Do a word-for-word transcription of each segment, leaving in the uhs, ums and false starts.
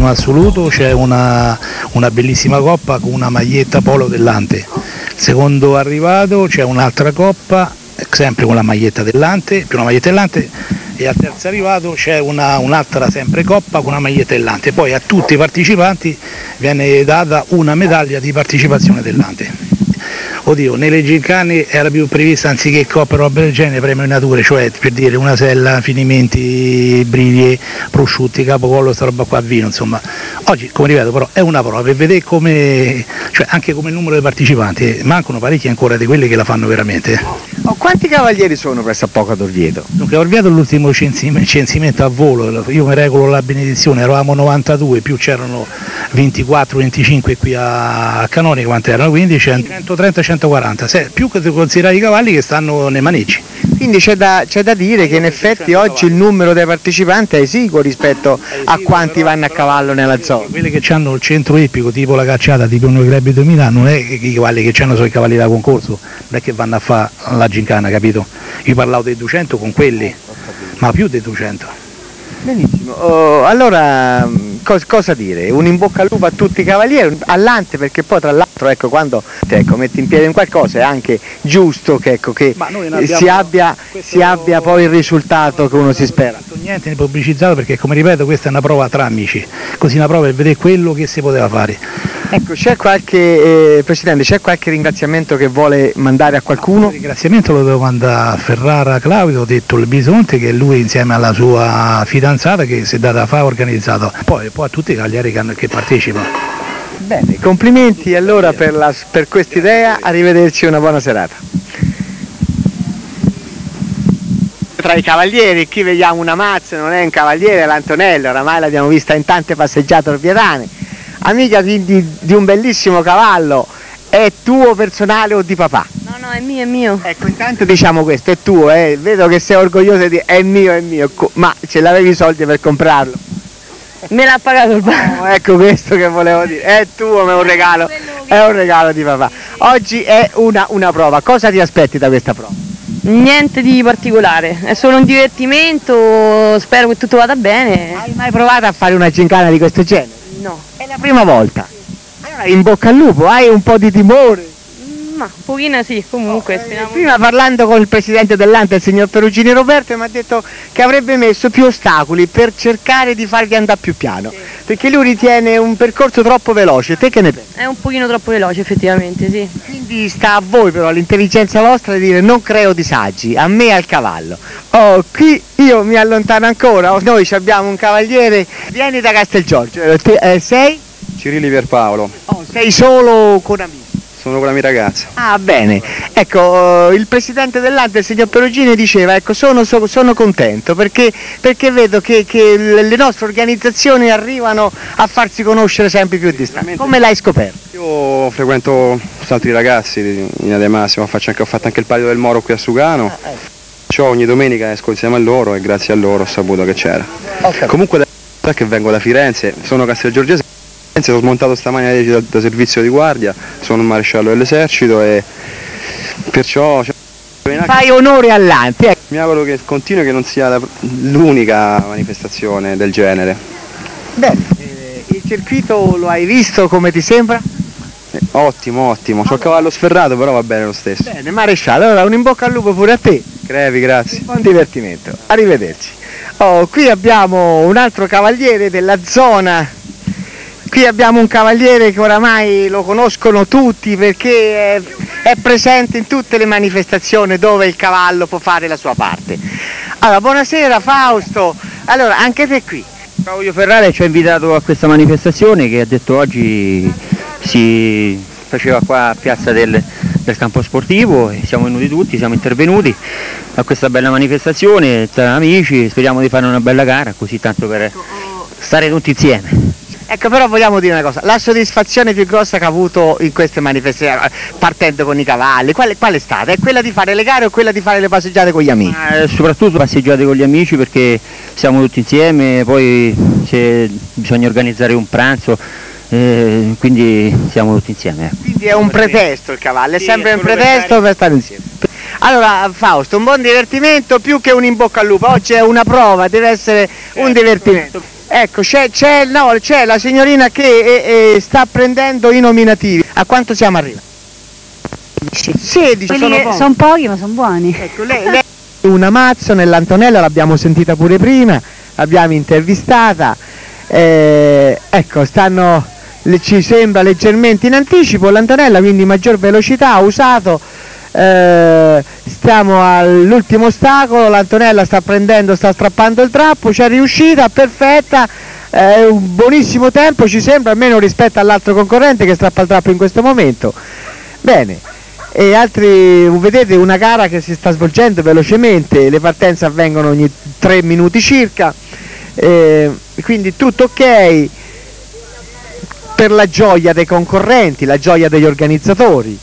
primo assoluto c'è una, una bellissima coppa con una maglietta polo dell'Ante. Il secondo arrivato c'è un'altra coppa, sempre con la maglietta dell'Ante, più una maglietta dell'Ante, e al terzo arrivato c'è una, un'altra sempre coppa con una maglietta dell'Ante. Poi a tutti i partecipanti viene data una medaglia di partecipazione dell'Ante. Oddio, nelle gincane era più prevista anziché coppe roba del genere premio in natura, cioè per dire una sella, finimenti, briglie, prosciutti, capocollo, sta roba qua, vino, insomma. Oggi, come ripeto, però è una prova per vedere come, cioè anche come il numero dei partecipanti, mancano parecchi ancora di quelli che la fanno veramente. Oh, quanti cavalieri sono presso a poco ad Orvieto? Dunque, a Orvieto è l'ultimo censimento a volo, io mi regolo la benedizione, eravamo novantadue, più c'erano ventiquattro venticinque qui a Canonica, quanti erano? Quindi centotrenta centoquaranta, più che considerare i cavalli che stanno nei maneggi. Quindi c'è da, c'è da dire che in effetti oggi il numero dei partecipanti è esiguo rispetto a quanti vanno a cavallo nella zona. Quelli che hanno il centro ippico, tipo la cacciata, tipo noi club duemila, non è che i cavalli che hanno sono i cavalli da concorso, non è che vanno a fare la gincana, capito? Io parlavo dei duecento con quelli, ma più dei duecento. Benissimo, oh, allora cos cosa dire? Un in bocca al lupo a tutti i cavalieri, all'Ante, perché poi tra l'altro ecco, quando ecco, metti in piedi un qualcosa è anche giusto che, ecco, che si, abbia, si abbia poi il risultato che uno si spera. Niente di pubblicizzato, perché come ripeto questa è una prova tra amici, così una prova per vedere quello che si poteva fare. Ecco, c'è qualche, eh, Presidente, c'è qualche ringraziamento che vuole mandare a qualcuno? Il ringraziamento lo devo mandare a Ferrara Claudio, ho detto il Bisonte, che lui insieme alla sua fidanzata che si è data a fare organizzato, poi, poi a tutti i cagliari che, che partecipano. Bene, complimenti allora per, la, per quest'idea, arrivederci, una buona serata. Tra i cavalieri, qui vediamo una mazza, non è un cavaliere, è l'Antonello, oramai l'abbiamo vista in tante passeggiate orvietane. Amica di, di, di un bellissimo cavallo, è tuo personale o di papà? No, no, è mio, è mio. Ecco, intanto diciamo questo, è tuo, eh? Vedo che sei orgoglioso di è mio, è mio, ma ce l'avevi i soldi per comprarlo? Me l'ha pagato il papà. Oh, ecco questo che volevo dire, è tuo, ma è un regalo, è un regalo di papà. Oggi è una, una prova, cosa ti aspetti da questa prova? Niente di particolare, è solo un divertimento, spero che tutto vada bene. Hai mai provato a fare una gincana di questo genere? No. È la prima volta. Allora in bocca al lupo, hai un po' di timore? Ma un pochino sì, comunque. Oh, eh, prima parlando con il presidente dell'Ante, il signor Perugini Roberto, mi ha detto che avrebbe messo più ostacoli per cercare di farvi andare più piano, sì. Perché lui ritiene un percorso troppo veloce, te che ne pensi? È un pochino troppo veloce effettivamente, sì. Quindi sta a voi però, all'intelligenza vostra, di dire non creo disagi, a me e al cavallo. Oh, qui io mi allontano ancora, oh, noi abbiamo un cavaliere, vieni da Castelgiorgio, te, eh, sei? Cirilli Pierpaolo. Oh, sei solo con amici? Sono con la mia ragazza. Ah, bene, ecco, il presidente dell'Ante, il signor Perugini, diceva, ecco, sono, sono, sono contento perché, perché vedo che, che le nostre organizzazioni arrivano a farsi conoscere sempre più distanti. Come l'hai scoperto? Io frequento altri ragazzi in linea di massima, faccio anche, ho fatto anche il palio del Moro qui a Sugano, ah, ecco. Ogni domenica esco insieme a loro e grazie a loro ho saputo che c'era. Okay. Comunque da che vengo da Firenze, sono castelgiorgese. Sono smontato stamani da, da servizio di guardia, sono un maresciallo dell'esercito e perciò fai onore all'Ante. Mi auguro che continui, che non sia l'unica manifestazione del genere. Bene, eh, il circuito lo hai visto, come ti sembra? Eh, ottimo, ottimo, c'ho il cavallo sferrato però va bene lo stesso. Bene, maresciallo, allora un in bocca al lupo pure a te. Crepi, grazie. Buon divertimento, arrivederci. Oh, qui abbiamo un altro cavaliere della zona. Qui abbiamo un cavaliere che oramai lo conoscono tutti perché è, è presente in tutte le manifestazioni dove il cavallo può fare la sua parte. Allora, buonasera Fausto, allora anche te qui. Claudio Ferrara ci ha invitato a questa manifestazione che ha detto oggi si faceva qua a piazza del, del campo sportivo e siamo venuti tutti, siamo intervenuti a questa bella manifestazione tra amici, speriamo di fare una bella gara così tanto per stare tutti insieme. Ecco, però vogliamo dire una cosa, la soddisfazione più grossa che ha avuto in queste manifestazioni, partendo con i cavalli, qual, qual è stata? È quella di fare le gare o quella di fare le passeggiate con gli amici? Ma, soprattutto passeggiate con gli amici perché siamo tutti insieme, poi bisogna organizzare un pranzo, eh, quindi siamo tutti insieme. Quindi è un pretesto il cavallo, è sì, sempre è un pretesto per stare insieme. Allora Fausto, un buon divertimento più che un in bocca al lupo, oggi è una prova, deve essere certo, un divertimento. Certo. ecco, c'è, c'è, no, c'è la signorina che eh, eh, sta prendendo i nominativi. A quanto siamo arrivati? sedici. Sono pochi. Son pochi ma sono buoni. Ecco, lei, lei una mazza nell'Antonella, l'abbiamo sentita pure prima, l'abbiamo intervistata, eh, ecco, stanno, le, ci sembra leggermente in anticipo l'Antonella, quindi maggior velocità, ha usato, eh, stiamo all'ultimo ostacolo, l'Antonella sta prendendo, sta strappando il trappo, ci è riuscita, perfetta, eh, un buonissimo tempo ci sembra, almeno rispetto all'altro concorrente che strappa il trappo in questo momento. Bene. E altri, vedete, una gara che si sta svolgendo velocemente, le partenze avvengono ogni tre minuti circa, eh, quindi tutto ok per la gioia dei concorrenti, la gioia degli organizzatori.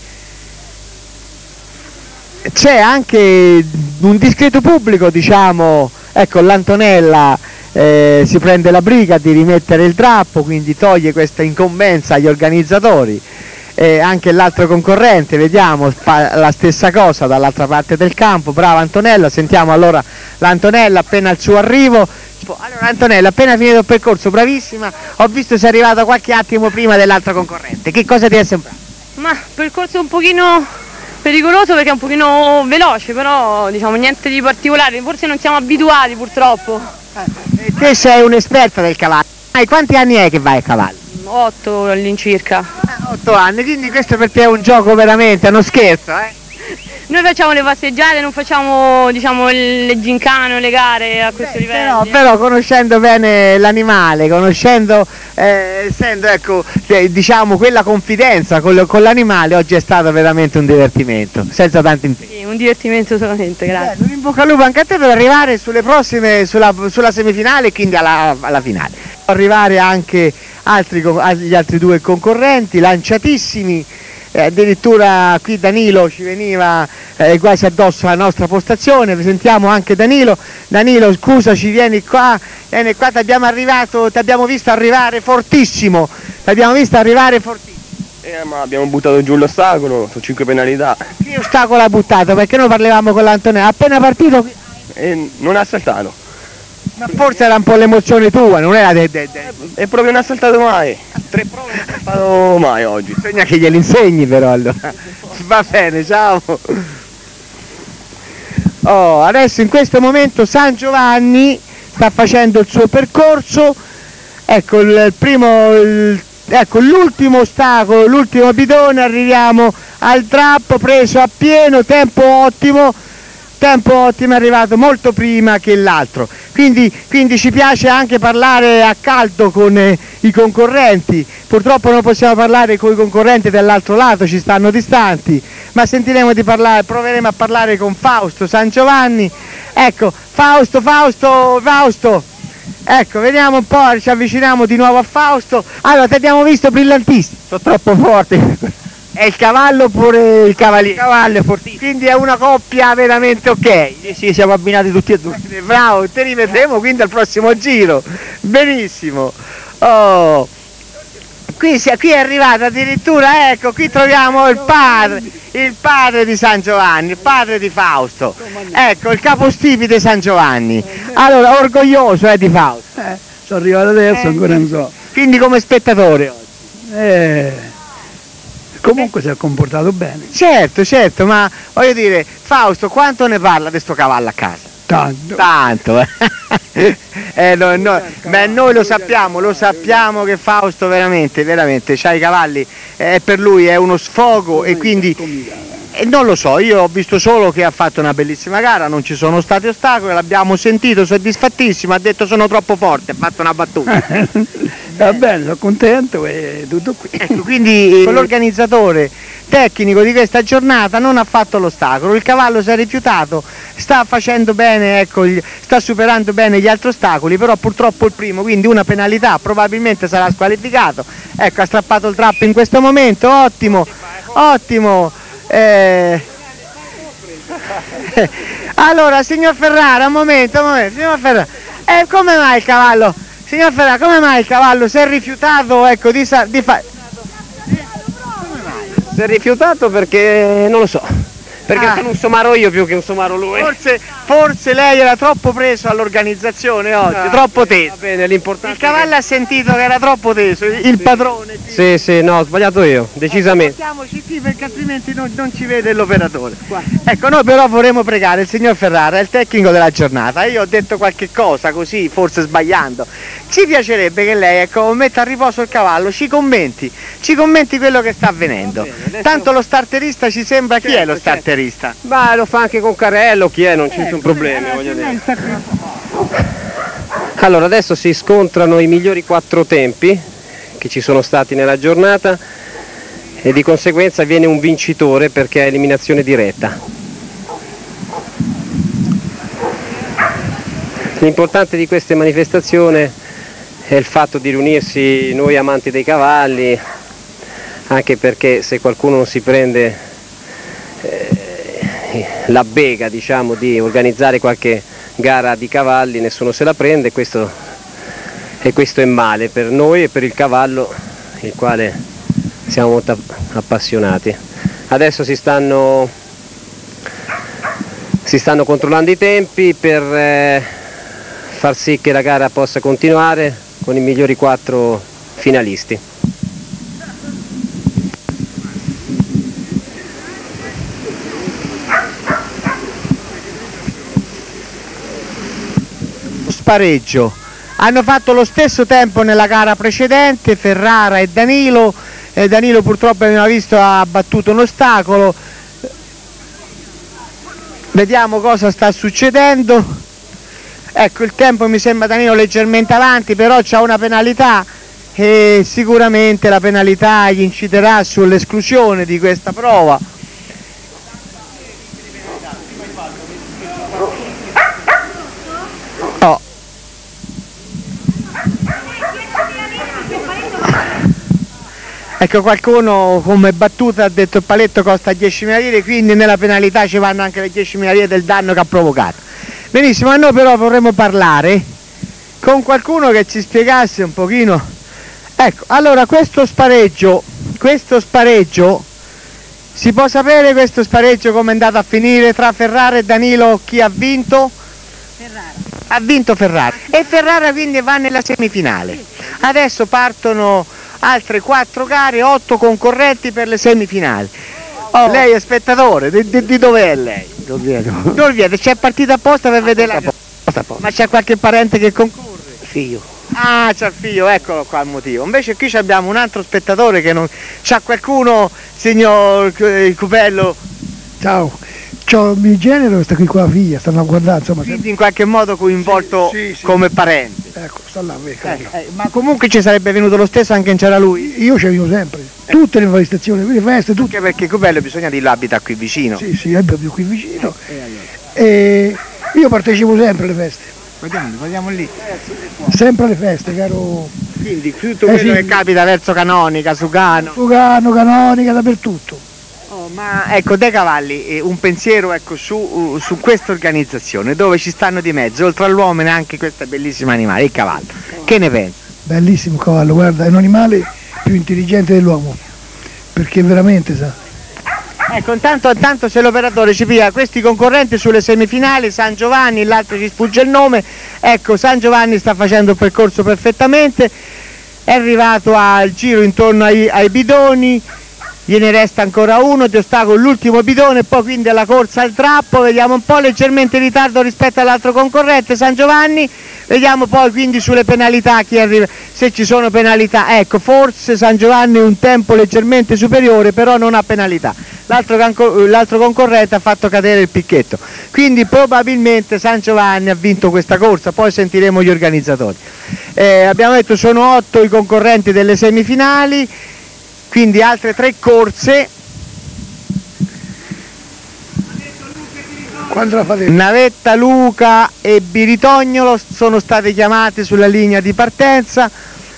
C'è anche un discreto pubblico, diciamo, ecco, l'Antonella eh, si prende la briga di rimettere il trappo, quindi toglie questa incombenza agli organizzatori. Eh, anche l'altro concorrente, vediamo, fa la stessa cosa dall'altra parte del campo. Brava Antonella, sentiamo allora l'Antonella appena al suo arrivo. Allora Antonella, appena finito il percorso, bravissima, ho visto sei arrivata qualche attimo prima dell'altro concorrente, che cosa ti è sembrato? Ma percorso un pochino pericoloso perché è un pochino veloce, però diciamo niente di particolare, forse non siamo abituati purtroppo. Eh, te sei un'esperta del cavallo, hai quanti anni è che vai a cavallo? otto all'incirca. otto anni, quindi questo per te è un gioco veramente, è uno scherzo, eh? Noi facciamo le passeggiate, non facciamo, diciamo, le gincane o le gare a questo Beh, livello. Però, però conoscendo bene l'animale, conoscendo, eh, essendo, ecco, diciamo, quella confidenza con, con l'animale, oggi è stato veramente un divertimento, senza tanto impegno. Sì, un divertimento solamente, grazie. Beh, in bocca al lupo anche a te per arrivare sulle prossime, sulla, sulla semifinale e quindi alla, alla finale. Arrivare anche altri, gli altri due concorrenti lanciatissimi, eh, addirittura qui Danilo ci veniva eh, quasi addosso alla nostra postazione. Sentiamo anche Danilo. Danilo, scusaci, vieni qua, vieni qua, ti abbiamo arrivato, ti abbiamo visto arrivare fortissimo, ti abbiamo visto arrivare fortissimo. Eh, ma abbiamo buttato giù l'ostacolo, sono cinque penalità. Che ostacolo ha buttato? Perché noi parlavamo con l'Antonella, appena partito... E non ha saltato. Ma forse era un po' l'emozione tua, non era de, de, de. E proprio non ha saltato mai. Tre prove non ha saltato mai oggi. Bisogna che glieli insegni però allora. Va bene, ciao. Oh, adesso in questo momento San Giovanni sta facendo il suo percorso. Ecco il primo, il, ecco l'ultimo ostacolo, l'ultimo bidone, arriviamo al trappo preso a pieno, tempo ottimo. Tempo ottimo, è arrivato molto prima che l'altro, quindi, quindi ci piace anche parlare a caldo con eh, i concorrenti. Purtroppo non possiamo parlare con i concorrenti dall'altro lato, ci stanno distanti, ma sentiremo di parlare, proveremo a parlare con Fausto San Giovanni. Ecco, Fausto, Fausto, Fausto, ecco, vediamo un po', ci avviciniamo di nuovo a Fausto. Allora, ti abbiamo visto brillantissimo, sono troppo forte. È il cavallo oppure il cavaliere? Il cavallo è fortissimo. Quindi è una coppia veramente ok. Sì, sì, siamo abbinati tutti e due. Bravo, te li vedremo quindi al prossimo giro. Benissimo. Oh. Qui, qui è arrivato addirittura, ecco, qui troviamo il padre, il padre di San Giovanni, il padre di Fausto. Ecco, il capostipite San Giovanni. Allora, orgoglioso eh, di Fausto. Eh, sono arrivato adesso, eh, ancora non so. Quindi come spettatore oggi? Eh. Comunque si è comportato bene. Certo, certo, ma voglio dire, Fausto, quanto ne parla di sto cavallo a casa? Tanto. Tanto, eh. eh, no, no, beh, noi lo sappiamo, lo sappiamo che Fausto veramente, veramente, c'ha i cavalli, eh, per lui è uno sfogo e quindi... Eh, non lo so, io ho visto solo che ha fatto una bellissima gara, non ci sono stati ostacoli, l'abbiamo sentito soddisfattissimo, ha detto sono troppo forte, ha fatto una battuta. Va bene, sono contento e tutto qui. Ecco, quindi eh, l'organizzatore tecnico di questa giornata non ha fatto l'ostacolo, il cavallo si è rifiutato, sta facendo bene, ecco, gli, sta superando bene gli altri ostacoli, però purtroppo il primo, quindi una penalità, probabilmente sarà squalificato. Ecco, ha strappato il trappo in questo momento, ottimo, ottimo. Eh... Allora, signor Ferrara, un momento, un momento, signor Ferrara, eh, come mai il cavallo, signor Ferrara, come mai il cavallo si è rifiutato, ecco, di, di fare... Si è rifiutato perché, non lo so, perché Ah. sono un somaro io più che un somaro lui. Forse, forse lei era troppo preso all'organizzazione oggi, Ah, troppo Va teso. bene, l'importante Il cavallo ha sentito che era troppo teso, il il padrone. è... Sì, sì, no, ho sbagliato io, decisamente. Portiamoci qui perché altrimenti non, non ci vede l'operatore. Ecco, noi però vorremmo pregare il signor Ferrara, il tecnico della giornata. Io ho detto qualche cosa così, forse sbagliando. Ci piacerebbe che lei, ecco, metta a riposo il cavallo, ci commenti, ci commenti quello che sta avvenendo. Tanto lo starterista ci sembra, chi è lo starterista? Ma lo fa anche con Carrello, chi è? Non ci sono problemi, voglio dire. Allora, adesso si scontrano i migliori quattro tempi che ci sono stati nella giornata e di conseguenza viene un vincitore perché è eliminazione diretta. L'importante di queste manifestazioni è il fatto di riunirsi noi amanti dei cavalli, anche perché se qualcuno non si prende eh, la bega, diciamo, di organizzare qualche gara di cavalli, nessuno se la prende, e questo, e questo è male per noi e per il cavallo, il quale siamo molto appassionati. Adesso si stanno, si stanno controllando i tempi per eh, far sì che la gara possa continuare con i migliori quattro finalisti. Spareggio. Hanno fatto lo stesso tempo nella gara precedente Ferrara e Danilo. Eh, Danilo purtroppo abbiamo visto ha battuto un ostacolo. Vediamo cosa sta succedendo. Ecco, il tempo mi sembra Danilo leggermente avanti, però c'ha una penalità e sicuramente la penalità gli inciderà sull'esclusione di questa prova. Oh. Ecco, qualcuno come battuta ha detto il paletto costa diecimila lire, quindi nella penalità ci vanno anche le diecimila lire del danno che ha provocato. Benissimo, a noi però vorremmo parlare con qualcuno che ci spiegasse un pochino. Ecco, allora questo spareggio, questo spareggio, si può sapere questo spareggio come è andato a finire tra Ferrara e Danilo, chi ha vinto? Ferrara. Ha vinto Ferrara e Ferrara quindi va nella semifinale. Adesso partono altre quattro gare, otto concorrenti per le semifinali. Oh, lei è spettatore, di, di, di dove è lei? Dorvieto. C'è partita apposta per vedere la... Ma c'è qualche parente che concorre? Figlio. Ah, c'è il figlio, eccolo qua il motivo. Invece qui abbiamo un altro spettatore che non... C'ha qualcuno, signor eh, Cupello? Ciao, c'ho mio genero, sta qui con la figlia, stanno a guardare, insomma. Quindi in qualche modo coinvolto Sì, sì, sì. come parente. Ecco, sta là, ecco. Eh, eh, ma comunque ci sarebbe venuto lo stesso anche in c'era lui? Io ci arrivo sempre, tutte le manifestazioni, le feste, tutte. Anche perché Cupello bisogna dirlo abita qui vicino. Sì, sì, è proprio qui vicino. E io partecipo sempre alle feste, Guardiamo, guardiamo lì. sempre alle feste, caro Quindi tutto Eh, quello sì. che capita verso Canonica, Sugano. Fugano, Canonica, dappertutto. Oh, ma ecco, dei cavalli, eh, un pensiero ecco, su, uh, su questa organizzazione dove ci stanno di mezzo, oltre all'uomo, anche questo bellissimo animale, il cavallo. Che ne pensi? Bellissimo cavallo, guarda, è un animale più intelligente dell'uomo, perché veramente sa. Ecco, intanto, intanto se l'operatore ci piglia questi concorrenti sulle semifinali, San Giovanni, l'altro ci sfugge il nome, ecco, San Giovanni sta facendo il percorso perfettamente, è arrivato al giro intorno ai, ai bidoni, gliene resta ancora uno di ostacolo, l'ultimo bidone, e poi quindi alla corsa al trappo, vediamo un po' leggermente in ritardo rispetto all'altro concorrente, San Giovanni, vediamo poi quindi sulle penalità chi arriva, se ci sono penalità, ecco, forse San Giovanni un tempo leggermente superiore, però non ha penalità, l'altro, l'altro concorrente ha fatto cadere il picchetto, quindi probabilmente San Giovanni ha vinto questa corsa, poi sentiremo gli organizzatori. Eh, abbiamo detto sono otto i concorrenti delle semifinali, quindi altre tre corse. Quando la fate? Navetta, Luca e Biritognolo sono stati chiamati sulla linea di partenza.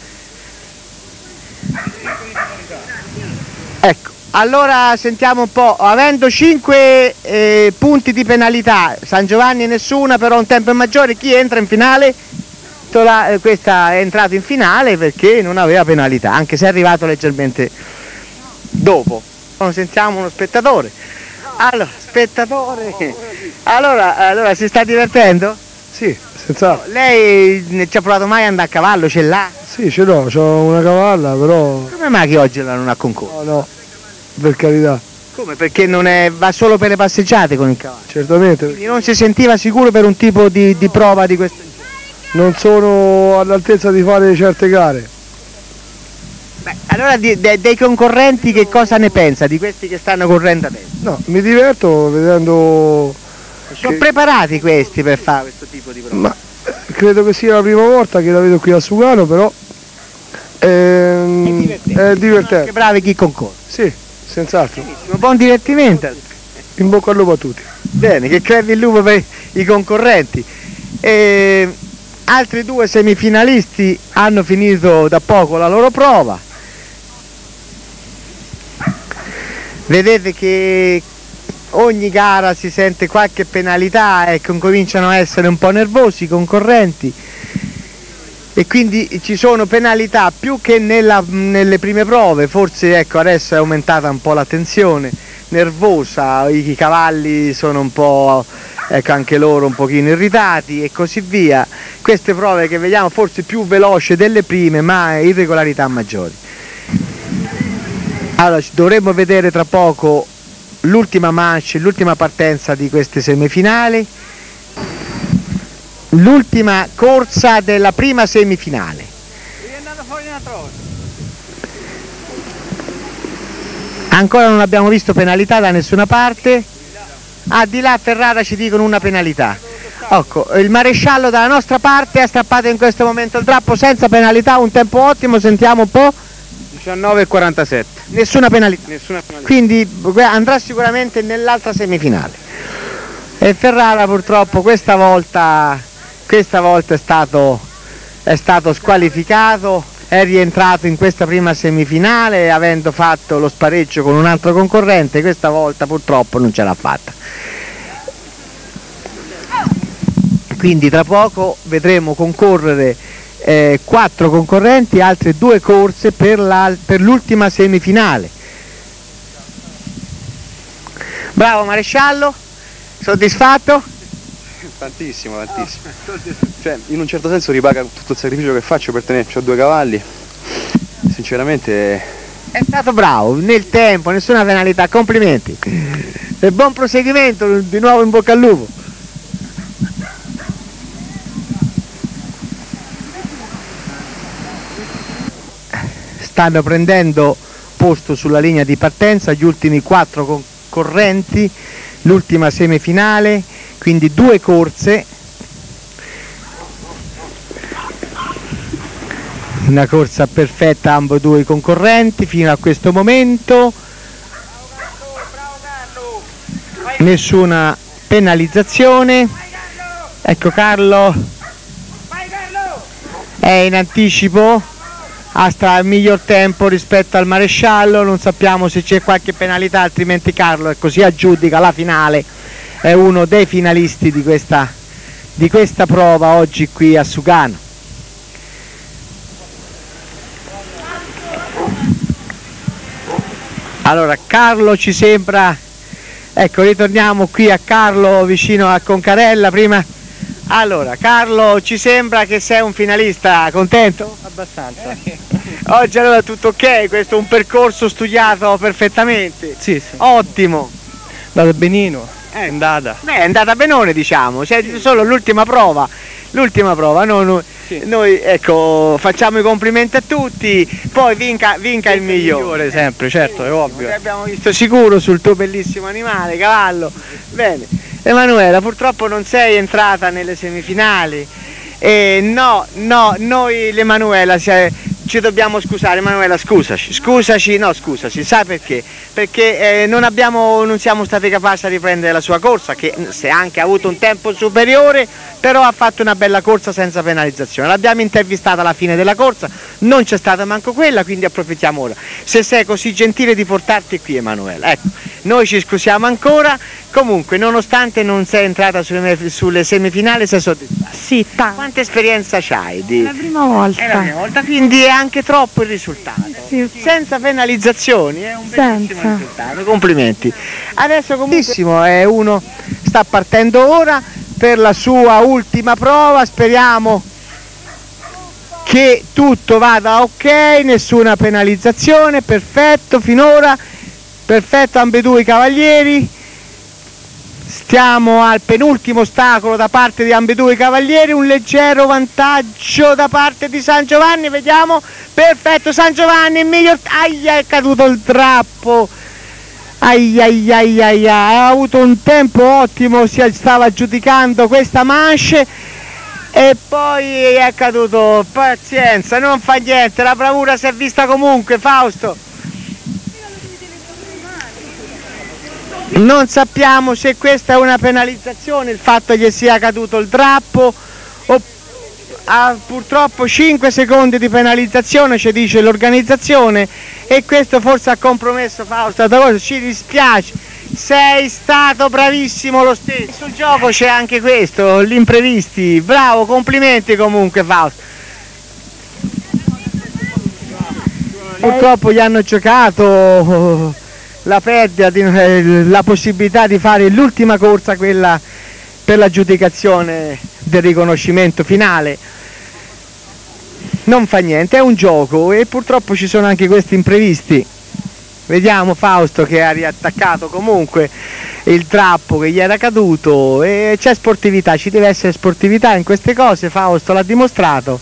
Ecco, allora sentiamo un po', avendo cinque eh, punti di penalità, San Giovanni nessuna, però un tempo maggiore, chi entra in finale? La, questa è entrato in finale perché non aveva penalità, anche se è arrivato leggermente dopo. Sentiamo uno spettatore. Allora, spettatore, allora, allora si sta divertendo? Sì, senz'altro. Lei ci ha provato mai ad andare a cavallo, ce l'ha? Sì, ce l'ho, ho una cavalla, però... Come mai che oggi non ha concorso? No, no, per carità. Come? Perché non è, va solo per le passeggiate con il cavallo? Certamente. Quindi non si sentiva sicuro per un tipo di, di prova di questo genere? Non sono all'altezza di fare certe gare. Beh, allora di, de, dei concorrenti che cosa ne pensa, di questi che stanno correndo adesso? No, mi diverto vedendo... Sono che... preparati questi per fare questo tipo di prova? Ma credo che sia la prima volta che la vedo qui a Sugano, però ehm, è divertente. È divertente. Che bravi chi concorre. Sì, senz'altro. Buon divertimento. In bocca al lupo a tutti. Bene, che crepi il lupo per i concorrenti. E altri due semifinalisti hanno finito da poco la loro prova. Vedete che ogni gara si sente qualche penalità e cominciano a essere un po' nervosi i concorrenti, e quindi ci sono penalità più che nella, nelle prime prove. Forse ecco, adesso è aumentata un po' la tensione nervosa, i, i cavalli sono un po', ecco, anche loro un pochino irritati e così via. Queste prove che vediamo forse più veloci delle prime, ma irregolarità maggiori. Allora dovremmo vedere tra poco l'ultima manche, l'ultima partenza di queste semifinali, l'ultima corsa della prima semifinale. Ancora non abbiamo visto penalità da nessuna parte. Ah, di là a Ferrara ci dicono una penalità. Ecco, il maresciallo dalla nostra parte ha strappato in questo momento il drappo senza penalità, un tempo ottimo, sentiamo un po'. diciannove e quarantasette. Nessuna penalità. Nessuna penalità. Quindi andrà sicuramente nell'altra semifinale. E Ferrara purtroppo questa volta, questa volta è stato, è stato squalificato, è rientrato in questa prima semifinale avendo fatto lo spareggio con un altro concorrente. Questa volta purtroppo non ce l'ha fatta. Quindi tra poco vedremo concorrere Eh, quattro concorrenti, altre due corse per l'ultima semifinale. Bravo maresciallo, soddisfatto? Tantissimo, tantissimo. Cioè, in un certo senso ripaga tutto il sacrificio che faccio per tenerci, ho due cavalli. Sinceramente è stato bravo nel tempo, nessuna penalità, complimenti e buon proseguimento, di nuovo in bocca al lupo. Stanno prendendo posto sulla linea di partenza gli ultimi quattro concorrenti, l'ultima semifinale, quindi due corse, una corsa perfetta ambo due i concorrenti fino a questo momento, nessuna penalizzazione. Ecco Carlo è in anticipo, ha stra il miglior tempo rispetto al maresciallo, non sappiamo se c'è qualche penalità, altrimenti Carlo ecco, si aggiudica la finale, è uno dei finalisti di questa, di questa prova oggi qui a Sugano. Allora Carlo ci sembra, ecco ritorniamo qui a Carlo vicino a Concarella prima. Allora Carlo, ci sembra che sei un finalista, contento? Abbastanza. Oggi allora tutto ok, questo è un percorso studiato perfettamente. Sì, sì. Ottimo. È andata benino, Eh. è andata. Beh, è andata benone diciamo, c'è solo l'ultima prova. L'ultima prova, no, no, Sì. noi ecco facciamo i complimenti a tutti, poi vinca, vinca il migliore. Migliore sempre, certo, è ovvio. Ti abbiamo visto sicuro sul tuo bellissimo animale, cavallo. Bene. Emanuela, purtroppo non sei entrata nelle semifinali. Eh, no, no, noi l'Emanuela ci dobbiamo scusare. Emanuela, scusaci, scusaci, no scusaci, sai perché? Perché eh, non, abbiamo, non siamo stati capaci di riprendere la sua corsa, che se anche ha avuto un tempo superiore, però ha fatto una bella corsa senza penalizzazione. L'abbiamo intervistata alla fine della corsa, non c'è stata manco quella, quindi approfittiamo ora. Se sei così gentile di portarti qui Emanuela, ecco, noi ci scusiamo ancora, Comunque, nonostante non sei entrata sulle, sulle semifinali, sei soddisfatta? Sì, tanto. Quanta esperienza c'hai? Di... È la prima volta. È la prima volta, quindi è anche troppo il risultato. Sì. Senza penalizzazioni, è un bellissimo Senza. risultato, complimenti. Adesso comunque è uno sta partendo ora per la sua ultima prova, speriamo che tutto vada ok, nessuna penalizzazione, perfetto finora, perfetto ambedue i cavalieri. Stiamo al penultimo ostacolo da parte di ambedue i cavalieri, un leggero vantaggio da parte di San Giovanni, vediamo, perfetto San Giovanni, il miglior, aia è caduto il drappo, aia aia aia aia, ha avuto un tempo ottimo, si stava giudicando questa manche e poi è caduto, pazienza, non fa niente, la bravura si è vista comunque, Fausto. Non sappiamo se questa è una penalizzazione, il fatto che sia caduto il drappo, o ha purtroppo cinque secondi di penalizzazione, ci dice l'organizzazione, e questo forse ha compromesso Fausto, ci dispiace, sei stato bravissimo lo stesso. Sul gioco c'è anche questo, gli imprevisti, bravo, complimenti comunque Fausto. Purtroppo gli hanno giocato la perdita, di, eh, la possibilità di fare l'ultima corsa, quella per l'aggiudicazione del riconoscimento finale. Non fa niente, è un gioco e purtroppo ci sono anche questi imprevisti. Vediamo Fausto che ha riattaccato comunque il drappo che gli era caduto, e c'è sportività, ci deve essere sportività in queste cose, Fausto l'ha dimostrato.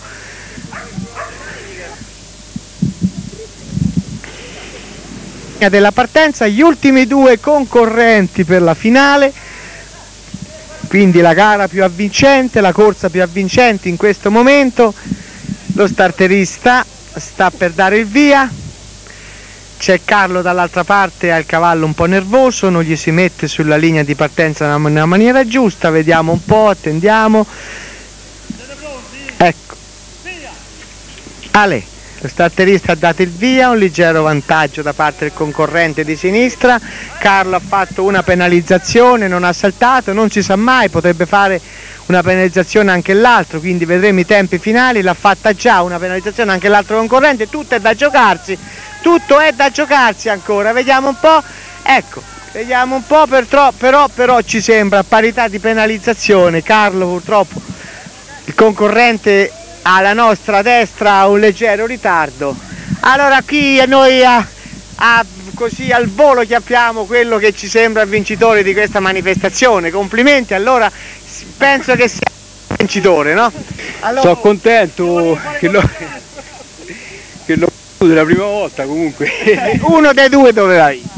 Della partenza, gli ultimi due concorrenti per la finale, quindi la gara più avvincente, la corsa più avvincente in questo momento. Lo starterista sta per dare il via, c'è Carlo dall'altra parte, al cavallo un po' nervoso, non gli si mette sulla linea di partenza nella maniera giusta, vediamo un po', attendiamo, ecco, Ale. Lo starterista ha dato il via, un leggero vantaggio da parte del concorrente di sinistra. Carlo ha fatto una penalizzazione, non ha saltato, non si sa mai, potrebbe fare una penalizzazione anche l'altro, quindi vedremo i tempi finali. L'ha fatta già una penalizzazione anche l'altro concorrente, tutto è da giocarsi, tutto è da giocarsi ancora, vediamo un po', ecco, vediamo un po', però, però, però ci sembra a parità di penalizzazione. Carlo purtroppo, il concorrente alla nostra destra, ha un leggero ritardo. Allora qui noi a, a, così al volo chiappiamo quello che ci sembra il vincitore di questa manifestazione. Complimenti, allora penso che sia il vincitore, no? Allora, sono contento che l'ho che l'ho fatto la prima volta comunque. Uno dei due doveva vincere.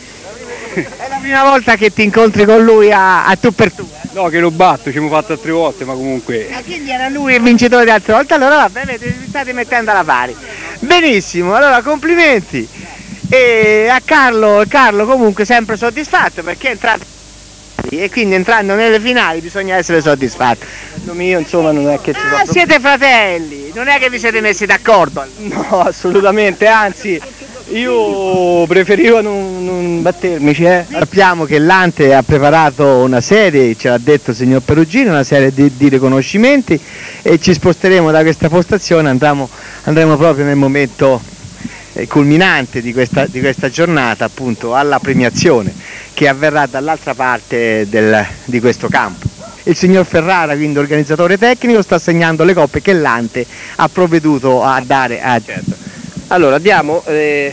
È la prima volta che ti incontri con lui a, a tu per tu. No, che lo batto, ci abbiamo fatto altre volte, ma comunque... E quindi era lui il vincitore di altre volte, allora va bene, vi state mettendo alla pari. Benissimo, allora complimenti. E a Carlo, Carlo comunque sempre soddisfatto, perché è entrato e quindi entrando nelle finali bisogna essere soddisfatti. Il mio, insomma, non è che ci ah, siete fratelli, non è che vi siete messi d'accordo? No, assolutamente, anzi... Io preferivo non, non battermi, eh. Sappiamo che l'Ante ha preparato una serie, ce l'ha detto il signor Perugino, una serie di, di riconoscimenti, e ci sposteremo da questa postazione, andremo, andremo proprio nel momento eh, culminante di questa, di questa giornata, appunto alla premiazione che avverrà dall'altra parte del, di questo campo. Il signor Ferrara, quindi organizzatore tecnico, sta assegnando le coppe che l'Ante ha provveduto a dare a... Certo. Allora diamo eh,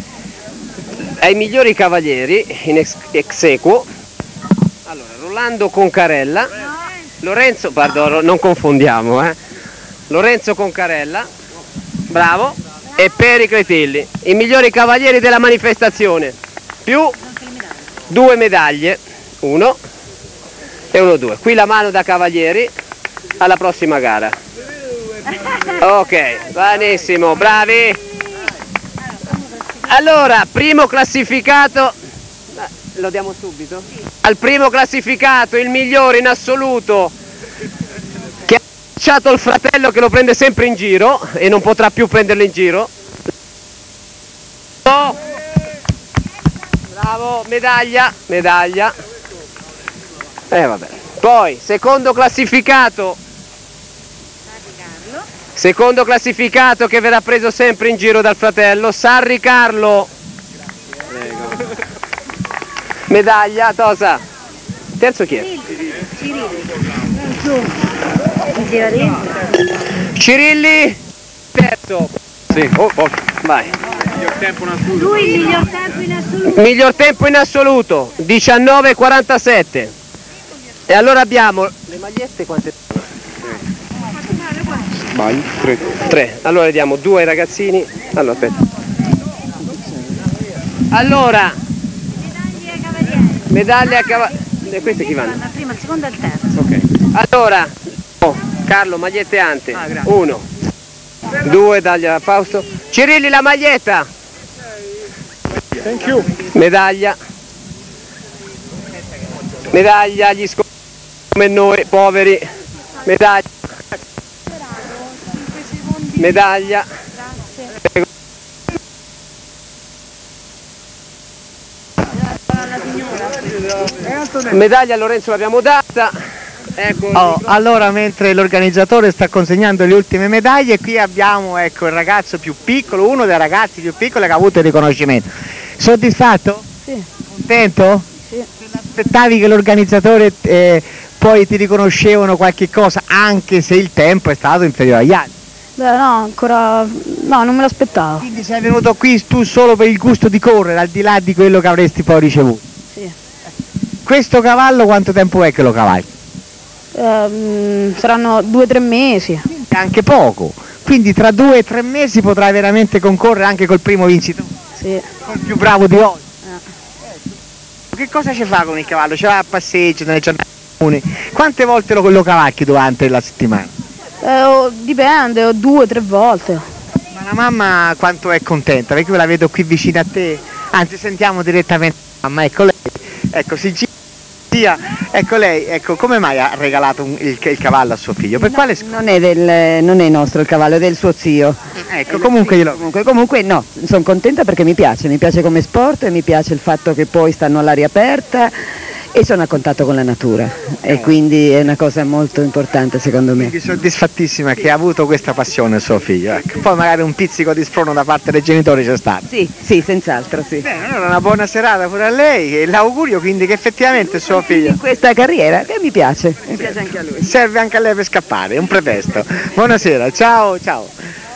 ai migliori cavalieri in ex, ex equo. Allora, Rolando Concarella, Lorenzo, pardon, non confondiamo, eh. Lorenzo Concarella, bravo, e Pericle Tilli, i migliori cavalieri della manifestazione, più due medaglie, uno e uno, due. Qui la mano da cavalieri alla prossima gara. Ok, benissimo, bravi. Allora, primo classificato, lo diamo subito? Al primo classificato, il migliore in assoluto, che ha lasciato il fratello che lo prende sempre in giro e non potrà più prenderlo in giro. Bravo, medaglia, medaglia. Eh vabbè. Poi, secondo classificato. Secondo classificato che verrà preso sempre in giro dal fratello, Sarri Carlo. Prego. Medaglia, Tosa. Terzo chi è? Cirilli. Terzo. Sì, oh, oh. Vai. Miglior tempo in assoluto. Lui il miglior tempo in assoluto. Miglior tempo in assoluto, diciannove quarantasette. E allora abbiamo le magliette quante sono? Sbaglio, tre. Tre. Allora diamo due ai ragazzini. Allora aspetta. Allora, medaglie a cavaliere. Queste chi vanno? La prima, il secondo e il terzo. Ok. Allora, oh, Carlo, magliette ante. Ah, uno, due, dagli a Fausto. Cirilli la maglietta. Thank you. Medaglia. Medaglia agli scopi come noi, poveri. Medaglia. Medaglia. Prego. Medaglia a Lorenzo l'abbiamo data. Ecco, oh, allora mentre l'organizzatore sta consegnando le ultime medaglie, qui abbiamo ecco, il ragazzo più piccolo, uno dei ragazzi più piccoli che ha avuto il riconoscimento. Soddisfatto? Sì. Contento? Sì. Aspettavi che l'organizzatore eh, poi ti riconoscevano qualche cosa anche se il tempo è stato inferiore agli altri? Beh no, ancora no, non me l'aspettavo. Quindi sei venuto qui tu solo per il gusto di correre, al di là di quello che avresti poi ricevuto? Sì. Questo cavallo quanto tempo è che lo cavalli? Eh, saranno due o tre mesi. Anche poco, quindi tra due e tre mesi potrai veramente concorrere anche col primo vincitore? Sì. Col più bravo di oggi? Eh. Che cosa ci fa con il cavallo? Ce va a passeggio, nelle giornate comuni? Quante volte lo, lo cavalchi durante la settimana? Eh, oh, dipende, oh, due o tre volte. Ma la mamma quanto è contenta? Perché io la vedo qui vicino a te, anzi sentiamo direttamente la mamma, ecco lei, ecco si gira, ecco lei, ecco come mai ha regalato un, il, il cavallo a suo figlio? Per no, quale scopo? Non è, del, non è nostro il cavallo, è del suo zio. Ecco, comunque glielo... Comunque, comunque no, sono contenta perché mi piace, mi piace come sport e mi piace il fatto che poi stanno all'aria aperta e sono a contatto con la natura e quindi è una cosa molto importante secondo me. Quindi soddisfattissima che ha avuto questa passione suo figlio, ecco. Poi magari un pizzico di sfrono da parte dei genitori c'è stato. Sì, sì, senz'altro, sì. Bene, allora una buona serata pure a lei e l'augurio quindi che effettivamente suo figlio... In questa carriera che mi piace, mi piace anche a lui. Serve anche a lei per scappare, è un pretesto. Buonasera, ciao, ciao.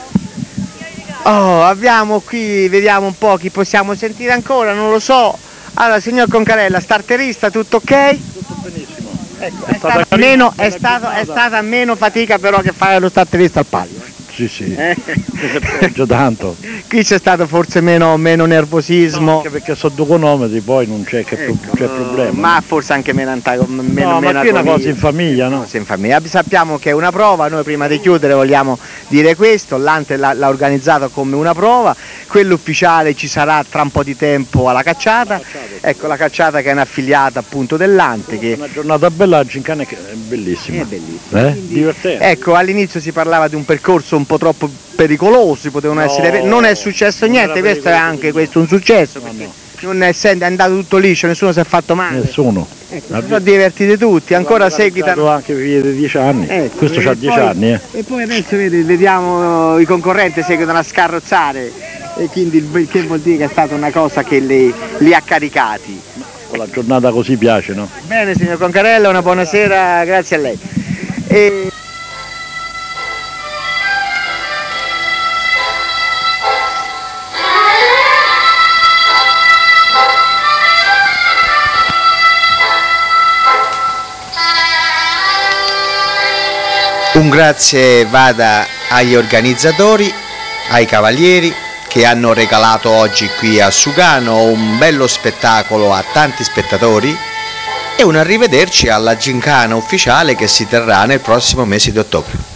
Oh, abbiamo qui, vediamo un po' chi possiamo sentire ancora, non lo so. Allora, signor Concarella, starterista, tutto ok? Tutto benissimo. Ecco, è, stata stata meno, è, stato, è stata meno fatica però che fare lo starterista al palio. Sì, sì, Eh? peggio tanto. Qui c'è stato forse meno, meno nervosismo. No, anche perché sono due chilometri, poi non c'è che pro- Ecco, c'è problema. ma forse anche meno antagonismo. No, ma qui è una cosa in famiglia, no? In famiglia. Sappiamo che è una prova, noi prima di chiudere vogliamo dire questo, l'Ante l'ha, l'ha organizzato come una prova, quello ufficiale ci sarà tra un po' di tempo alla cacciata, La cacciata, sì. ecco la cacciata che è un'affiliata appunto dell'Ante. Che... Una giornata bella a Gincane che è bellissima. È bellissima. Eh? Divertente. Ecco, all'inizio si parlava di un percorso un po' troppo pericoloso, potevano No, essere... non è successo non niente, era questo è pericoloso. anche questo un successo, No, perché no. non essendo è andato tutto liscio, nessuno si è fatto male. Nessuno. Ecco, si sono divertiti tutti, ancora L'hanno seguitano. organizzato anche via di dieci anni. Ecco, Questo e c'ha dieci poi- anni, eh. E poi adesso vedi, vediamo i concorrenti seguono a scarrozzare e quindi il che vuol dire che è stata una cosa che li, li ha caricati. Con la giornata così piace, no? Bene signor Concarella, una buona sera, grazie a lei. E... Un grazie vada agli organizzatori, ai cavalieri che hanno regalato oggi qui a Sugano un bello spettacolo a tanti spettatori e un arrivederci alla gincana ufficiale che si terrà nel prossimo mese di ottobre.